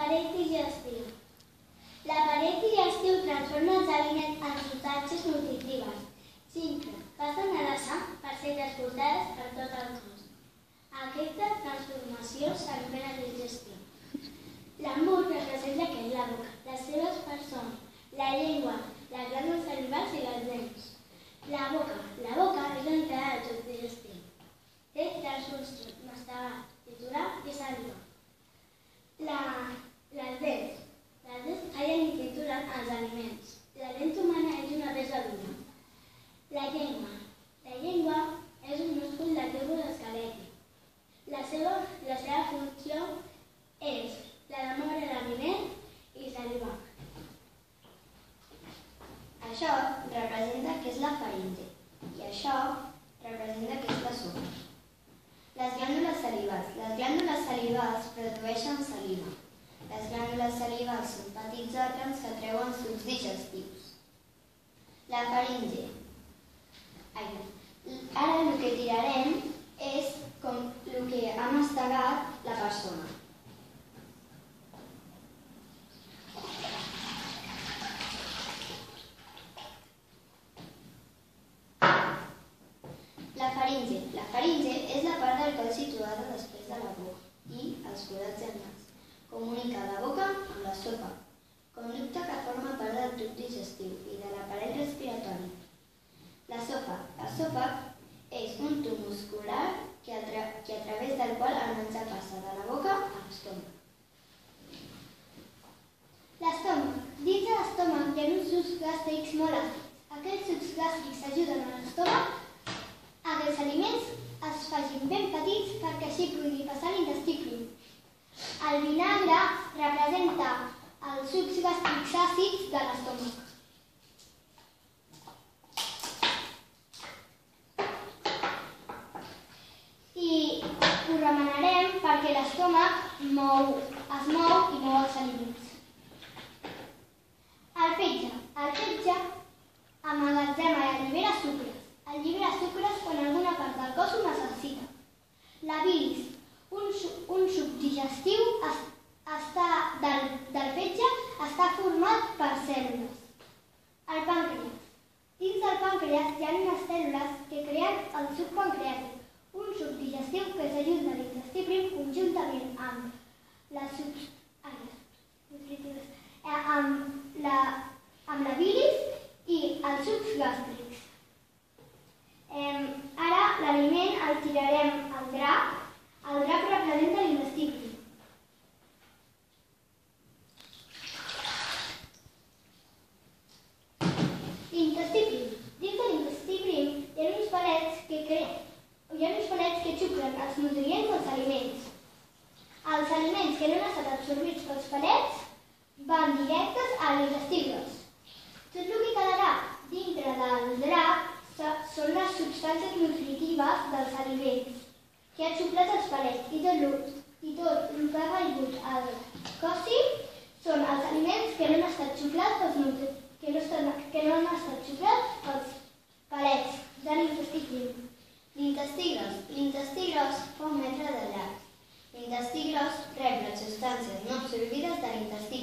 L'aparell digestiu. L'aparell digestiu transforma els aliments en substàncies nutritives, simples, que passen a la sang per ser transportades per tot el cos. Aquesta transformació s'anomena digestió. L'embut representa què és la boca. Les seves parts són la llengua, les glàndules salivals i les dents. La boca és l'entrada del tub digestiu. Té tres funcions: mastegar, triturar i salivar. Les dents tallen i trituren els aliments. La dent humana és una peça dura. La llengua és un múscul del tipus esquelètic. La seva funció és la de moure l'aliment i salivar. Això representa què és la faringe i això representa què és la sopa. Les glàndules salivals. Les glàndules salivals produeixen saliva. Les glàndules salivals són petits òrgans que treuen sucs digestius. La faringe. Ara el que tirarem és com el que ha mastegat la persona. La faringe. La faringe és la part del coll situada després de la boca i els forats del nas. Comunica la boca amb la sopa, conducte que forma part del tub digestiu i de l'aparell respiratori. La sopa és un tub muscular a través del qual el menjar passa de la boca a l'estómac. L'estómac. Dins de l'estómac hi ha uns sucs gàstrics molt àcids. Aquests sucs gàstrics ajuden a l'estómac a que els aliments es facin ben petits perquè així pugui passar a l'intestí prim. El vinagre representa els sucs gàstrics àcids de l'estómac. I ho remenarem perquè l'estómac es mou i mou els aliments. El fetge emmagatzema i allibera sucres. Allibera sucres quan alguna part del cos ho necessita. La bilis. Un suc digestiu del fetge està format per cèl·lules. El pàncreas. Dins del pàncreas hi ha unes cèl·lules que creen el suc pancreàtic, un suc digestiu que s'ajunta a l'intestí prim conjuntament amb la bilis i els sucs gàstrics. Ara l'aliment el tirarem al drap. El drap representa l'intestí prim. L'intestí prim. Dins de l'intestí prim hi ha uns palets que xuclen els nutrients dels aliments. Els aliments que no han estat absorbits pels palets van directes a l'intestí gros. Tot el que quedarà dintre del drap són les substàncies nutritives dels aliments que ha xuclat els palets i tot el que ha caigut al cossi són els aliments que no han estat xuclats pels palets de l'intestí prim. L'intestí gros fa 1 metre de llarg. L'intestí gros rep les substàncies no absorbides de l'intestí